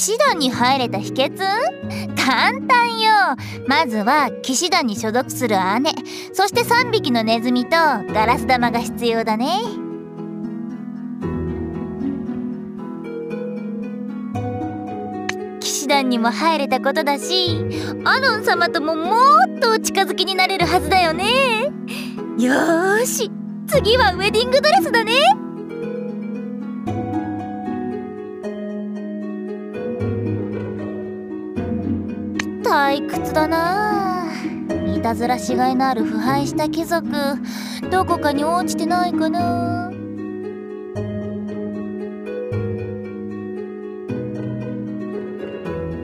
士団に入れた秘訣？簡単よ。まずは騎士団に所属する姉、そして3匹のネズミとガラス玉が必要だね。騎士団にも入れたことだし、アロン様とももっとお近づきになれるはずだよね。よーし、次はウェディングドレスだね。退屈だなあ。いたずらしがいのある腐敗した貴族、どこかに落ちてないかな。